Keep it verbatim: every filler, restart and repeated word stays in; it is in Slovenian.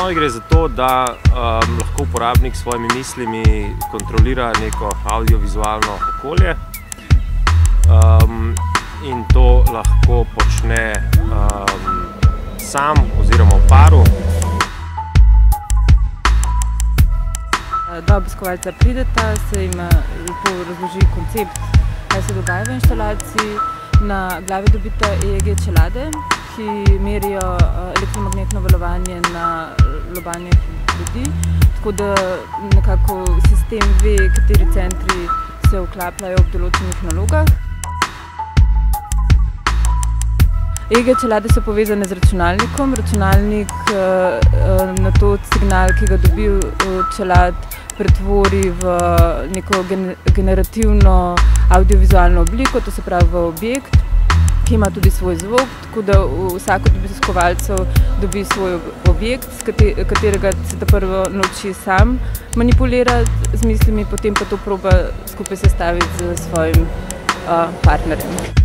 osnovi gre za to, da um, lahko uporabnik s svojimi mislimi kontrolira neko audiovizualno okolje um, in to lahko počne um, sam oziroma v paru. Dva obiskovalca prideta, se jim lepo razloži koncept, kaj se dogaja v inštalaciji. Na glavi dobita E E G čelade, ki merijo elektromagnetno valovanje na lobanjah ljudi, tako da nekako sistem ve, kateri centri se vklapljajo ob določenih nalogah. E E G čelade so povezane z računalnikom. Računalnik na to signal, ki ga dobi čelad, pretvori v neko generativno audiovizualno obliko, to se pravi v objekt, ki ima tudi svoj zvok, tako da vsak od obiskovalcev dobi svoj objekt, katerega se ta prvo nauči sam manipulirati z mislimi, potem pa to proba skupaj sestaviti s svojim partnerjem.